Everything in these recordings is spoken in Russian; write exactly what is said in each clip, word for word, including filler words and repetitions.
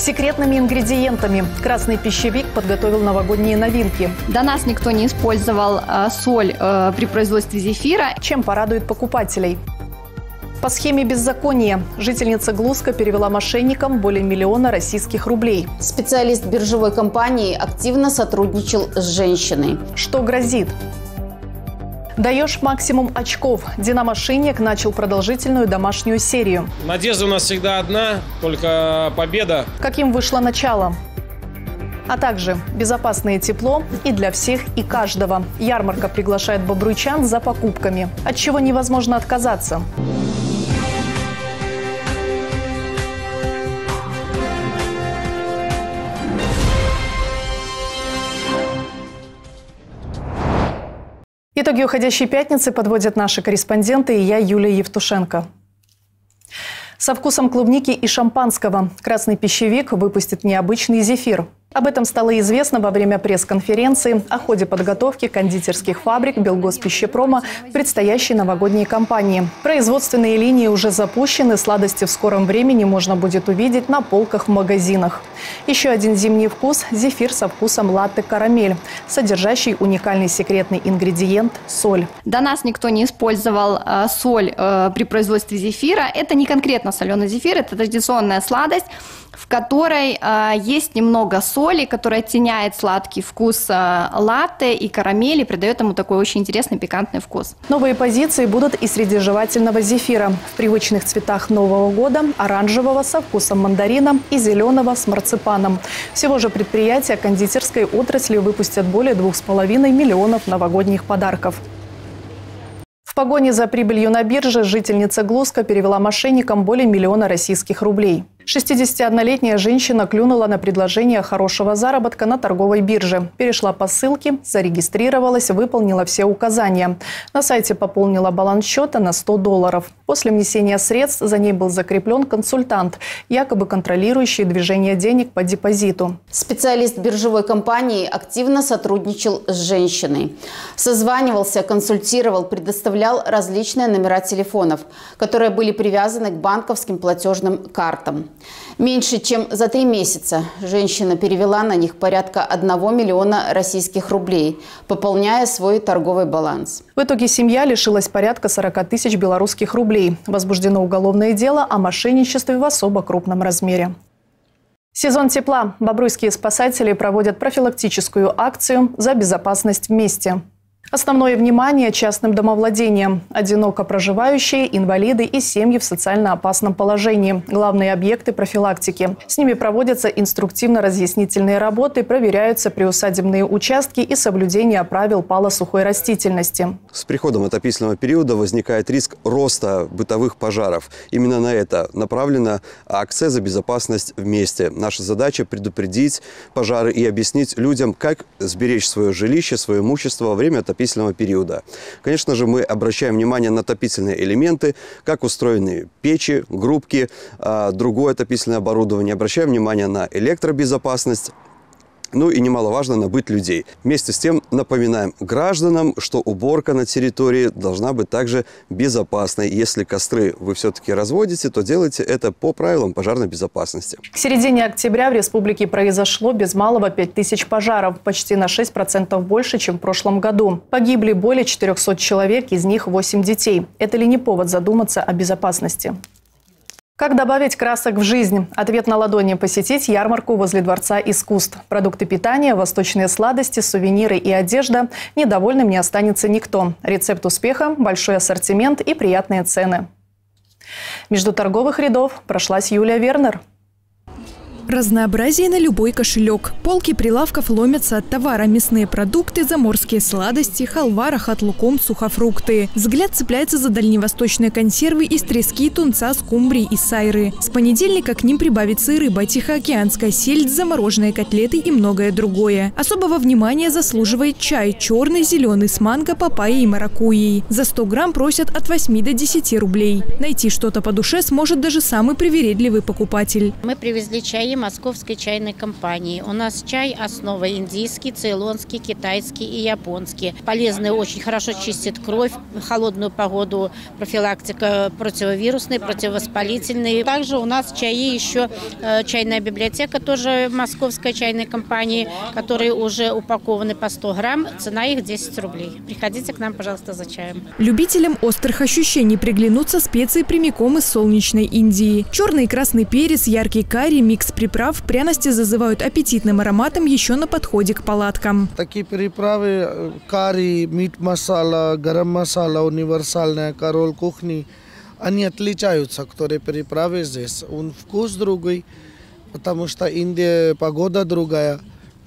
Секретными ингредиентами красный пищевик подготовил новогодние новинки. До нас никто не использовал э, соль э, при производстве зефира. Чем порадует покупателей? По схеме беззакония жительница Глуска перевела мошенникам более миллиона российских рублей. Специалист биржевой компании активно сотрудничал с женщиной. Что грозит? Даешь максимум очков. Динамо-шинник начал продолжительную домашнюю серию. Надежда у нас всегда одна, только победа. Каким вышло начало? А также безопасное тепло и для всех и каждого. Ярмарка приглашает бобруйчан за покупками, от чего невозможно отказаться. Итоги уходящей пятницы подводят наши корреспонденты и я, Юлия Евтушенко. Со вкусом клубники и шампанского красный пищевик выпустит необычный зефир. Об этом стало известно во время пресс-конференции о ходе подготовки кондитерских фабрик Белгоспищепрома к предстоящей новогодней кампании. Производственные линии уже запущены, сладости в скором времени можно будет увидеть на полках в магазинах. Еще один зимний вкус – зефир со вкусом латте-карамель, содержащий уникальный секретный ингредиент – соль. До нас никто не использовал э, соль э, при производстве зефира. Это не конкретно соленый зефир, это традиционная сладость, в которой э, есть немного соли, которая оттеняет сладкий вкус э, латте и карамели, придает ему такой очень интересный пикантный вкус. Новые позиции будут и среди жевательного зефира в привычных цветах Нового года, оранжевого со вкусом мандарина и зеленого с марципаном. Всего же предприятия кондитерской отрасли выпустят более двух с половиной миллионов новогодних подарков. В погоне за прибылью на бирже жительница Глуска перевела мошенникам более миллиона российских рублей. шестидесятиоднолетняя женщина клюнула на предложение хорошего заработка на торговой бирже. Перешла по ссылке, зарегистрировалась, выполнила все указания. На сайте пополнила баланс счета на сто долларов. После внесения средств за ней был закреплен консультант, якобы контролирующий движение денег по депозиту. Специалист биржевой компании активно сотрудничал с женщиной. Созванивался, консультировал, предоставлял различные номера телефонов, которые были привязаны к банковским платежным картам. Меньше чем за три месяца женщина перевела на них порядка одного миллиона российских рублей, пополняя свой торговый баланс. В итоге семья лишилась порядка сорока тысяч белорусских рублей. Возбуждено уголовное дело о мошенничестве в особо крупном размере. Сезон тепла. Бобруйские спасатели проводят профилактическую акцию «За безопасность вместе». Основное внимание частным домовладениям. Одиноко проживающие, инвалиды и семьи в социально опасном положении. Главные объекты профилактики. С ними проводятся инструктивно-разъяснительные работы, проверяются приусадебные участки и соблюдение правил пало-сухой растительности. С приходом отопительного периода возникает риск роста бытовых пожаров. Именно на это направлена акция «За безопасность вместе». Наша задача – предупредить пожары и объяснить людям, как сберечь свое жилище, свое имущество во время отопительного периода. Конечно же, мы обращаем внимание на отопительные элементы, как устроены печи, грубки, другое отопительное оборудование. Обращаем внимание на электробезопасность. Ну и немаловажно на быт людей. Вместе с тем напоминаем гражданам, что уборка на территории должна быть также безопасной. Если костры вы все-таки разводите, то делайте это по правилам пожарной безопасности. К середине октября в республике произошло без малого пять тысяч пожаров, почти на шесть процентов больше, чем в прошлом году. Погибли более четырёхсот человек, из них восемь детей. Это ли не повод задуматься о безопасности? Как добавить красок в жизнь? Ответ на ладони – посетить ярмарку возле Дворца искусств. Продукты питания, восточные сладости, сувениры и одежда. Недовольным не останется никто. Рецепт успеха – большой ассортимент и приятные цены. Между торговых рядов прошлась Юлия Вернер. Разнообразие на любой кошелек. Полки прилавков ломятся от товара. Мясные продукты, заморские сладости, халва, рахат луком, сухофрукты. Взгляд цепляется за дальневосточные консервы из трески, тунца, скумбрии и сайры. С понедельника к ним прибавится и рыба, тихоокеанская сельдь, замороженные котлеты и многое другое. Особого внимания заслуживает чай – черный, зеленый, с манго, папайей и маракуйей. За сто грамм просят от восьми до десяти рублей. Найти что-то по душе сможет даже самый привередливый покупатель. Мы привезли чай Московской чайной компании. У нас чай основа индийский, цейлонский, китайский и японский. Полезный, очень хорошо чистит кровь, в холодную погоду профилактика противовирусная, противовоспалительная. Также у нас чаи еще э, чайная библиотека, тоже Московской чайной компании, которые уже упакованы по сто грамм. Цена их десять рублей. Приходите к нам, пожалуйста, за чаем. Любителям острых ощущений приглянутся специи прямиком из солнечной Индии. Черный и красный перец, яркий карри, микс приправ, пряности зазывают аппетитным ароматом еще на подходе к палаткам. Такие приправы карри, мит-масала, гарам-масала, универсальная король кухни, они отличаются, которые приправы здесь. Он вкус другой, потому что Индия погода другая.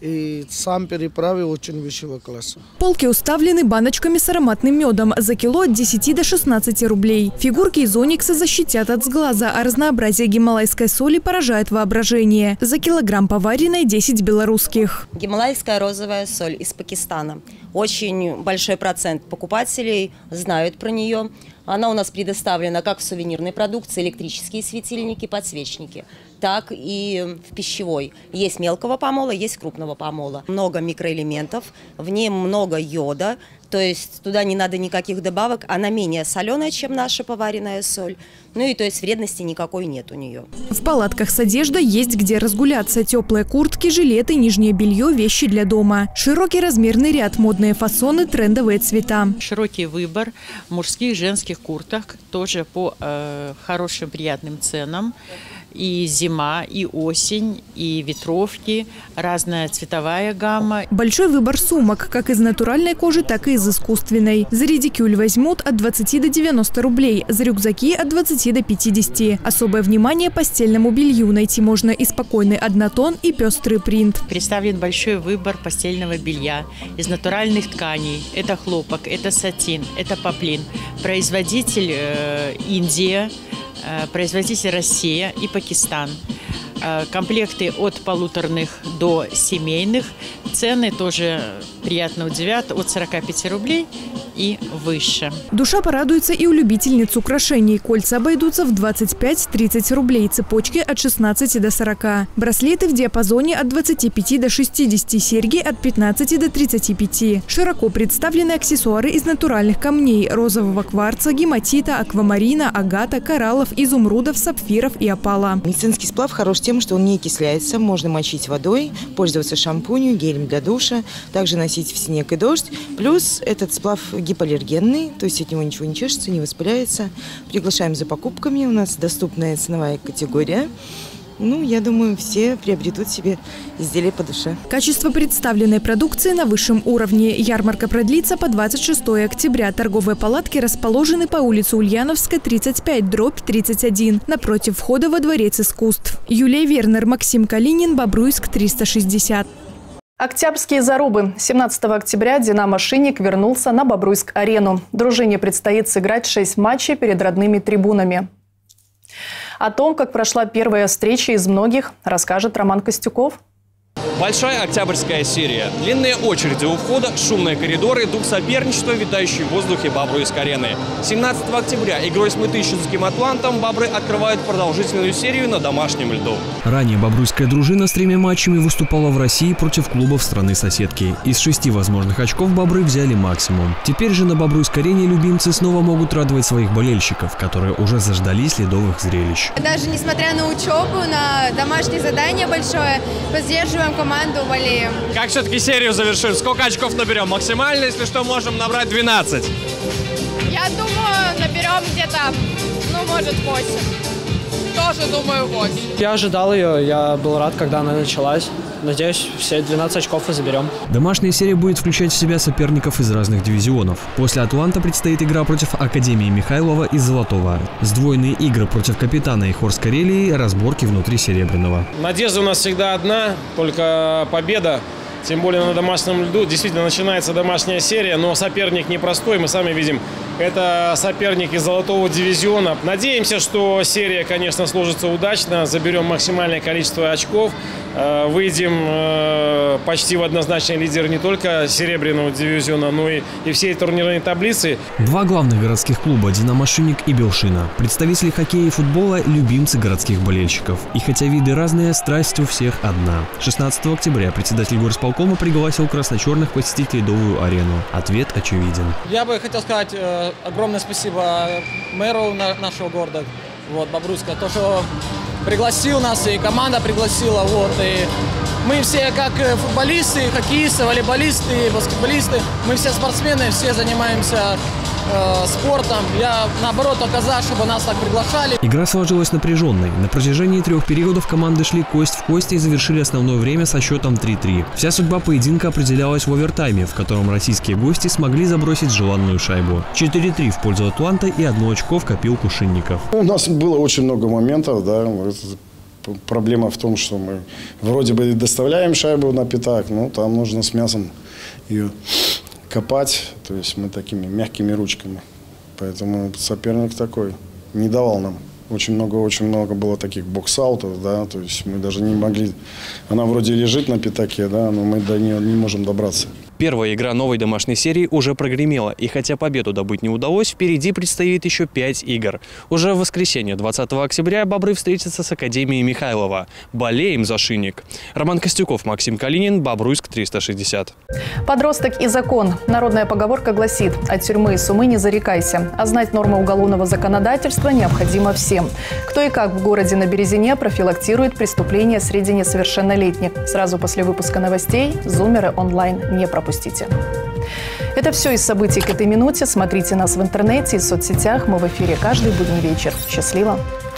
И сам переправы очень высокого класса. Полки уставлены баночками с ароматным медом за кило от десяти до шестнадцати рублей. Фигурки из оникса защитят от сглаза, а разнообразие гималайской соли поражает воображение. За килограмм поваренной десять белорусских. Гималайская розовая соль из Пакистана. Очень большой процент покупателей знают про нее. Она у нас предоставлена как в сувенирной продукции, электрические светильники, подсвечники, так и в пищевой. Есть мелкого помола, есть крупного помола. Много микроэлементов, в ней много йода, то есть туда не надо никаких добавок. Она менее соленая, чем наша поваренная соль. Ну и то есть вредности никакой нет у нее. В палатках с одеждой есть где разгуляться. Теплые куртки, жилеты, нижнее белье, вещи для дома. Широкий размерный ряд, модные фасоны, трендовые цвета. Широкий выбор мужских и женских курток, тоже по э, хорошим приятным ценам. И зима, и осень, и ветровки, разная цветовая гамма. Большой выбор сумок, как из натуральной кожи, так и из искусственной. За редикюль возьмут от двадцати до девяноста рублей, за рюкзаки от двадцати до пятидесяти. Особое внимание постельному белью. Найти можно и спокойный однотон, и пестрый принт. Представлен большой выбор постельного белья из натуральных тканей. Это хлопок, это сатин, это поплин. Производитель э, Индия. Производитель Россия и Пакистан. Комплекты от полуторных до семейных. Цены тоже приятно удивят, от сорока пяти рублей и выше. Душа порадуется и у любительниц украшений. Кольца обойдутся в двадцать пять — тридцать рублей, цепочки от шестнадцати до сорока. Браслеты в диапазоне от двадцати пяти до шестидесяти, серьги от пятнадцати до тридцати пяти. Широко представлены аксессуары из натуральных камней – розового кварца, гематита, аквамарина, агата, кораллов, изумрудов, сапфиров и опала. Медицинский сплав хорош тем, что он не окисляется, можно мочить водой, пользоваться шампунем, гелем для душа, также носить в снег и дождь. Плюс этот сплав гипоаллергенный, то есть от него ничего не чешется, не воспаляется. Приглашаем за покупками, у нас доступная ценовая категория. Ну, я думаю, все приобретут себе изделия по душе. Качество представленной продукции на высшем уровне. Ярмарка продлится по двадцать шестое октября. Торговые палатки расположены по улице Ульяновская, тридцать пять, дробь тридцать один, напротив входа во Дворец искусств. Юлия Вернер, Максим Калинин, Бобруйск, триста шестьдесят. Октябрьские зарубы. семнадцатого октября «Динамо Шинник» вернулся на Бобруйск-арену. Дружине предстоит сыграть шесть матчей перед родными трибунами. О том, как прошла первая встреча из многих, расскажет Роман Костюков. Большая октябрьская серия. Длинные очереди у входа, шумные коридоры, дух соперничества, витающий в воздухе Бобруйск-арены. семнадцатого октября игрой с Мытыщинским «Атлантом» бобры открывают продолжительную серию на домашнем льду. Ранее бобруйская дружина с тремя матчами выступала в России против клубов страны-соседки. Из шести возможных очков бобры взяли максимум. Теперь же на Бобруйск-арене любимцы снова могут радовать своих болельщиков, которые уже заждались ледовых зрелищ. Даже несмотря на учебу, на домашнее задание большое, поддерживаем команду, болеем. Как все-таки серию завершим? Сколько очков наберем? Максимально, если что, можем набрать двенадцать. Я думаю, наберем где-то, ну, может, восемь. Тоже думаю, восемь. Я ожидал ее, я был рад, когда она началась. Надеюсь, все двенадцать очков и заберем. Домашняя серия будет включать в себя соперников из разных дивизионов. После «Атланта» предстоит игра против Академии Михайлова из Золотого. Сдвоенные игры против Капитана и Хорс Карелии, разборки внутри Серебряного. Надежда у нас всегда одна, только победа. тем более на домашнем льду. Действительно, начинается домашняя серия, но соперник непростой, мы сами видим. Это соперник из золотого дивизиона. Надеемся, что серия, конечно, сложится удачно, заберем максимальное количество очков, выйдем почти в однозначный лидер не только серебряного дивизиона, но и, и всей турнирной таблицы. Два главных городских клуба «Динамо Шинник» и «Белшина». Представители хоккея и футбола – любимцы городских болельщиков. И хотя виды разные, страсть у всех одна. шестнадцатого октября председатель горисполкома пригласил красно-черных посетить Ледовую арену. Ответ очевиден. Я бы хотел сказать э, огромное спасибо мэру на, нашего города, вот, Бобруйска, то, что пригласил нас, и команда пригласила, вот, и мы все как футболисты, хоккеисты, волейболисты, баскетболисты, мы все спортсмены, все занимаемся э, спортом. Я, наоборот, только за, чтобы нас так приглашали. Игра сложилась напряженной. На протяжении трех периодов команды шли кость в кость и завершили основное время со счетом три-три. Вся судьба поединка определялась в овертайме, в котором российские гости смогли забросить желанную шайбу. четыре-три в пользу Атланта и одно очко в копилку шинников. У нас было очень много моментов, да. Проблема в том, что мы вроде бы доставляем шайбу на пятак, но там нужно с мясом ее копать. То есть мы такими мягкими ручками. Поэтому соперник такой не давал нам. Очень много, очень много было таких бокс-аутов, да, то есть мы даже не могли. Она вроде лежит на пятаке, да, но мы до нее не можем добраться. Первая игра новой домашней серии уже прогремела, и хотя победу добыть не удалось, впереди предстоит еще пять игр. Уже в воскресенье, двадцатого октября, бобры встретятся с Академией Михайлова. Болеем за Шинник. Роман Костюков, Максим Калинин, Бобруйск триста шестьдесят. Подросток и закон. Народная поговорка гласит: от тюрьмы и сумы не зарекайся. А знать нормы уголовного законодательства необходимо всем. Кто и как в городе на Березине профилактирует преступления среди несовершеннолетних. Сразу после выпуска новостей «Зумеры онлайн» не пропустите. Это все из событий к этой минуте. Смотрите нас в интернете и соцсетях. Мы в эфире каждый будний вечер. Счастливо!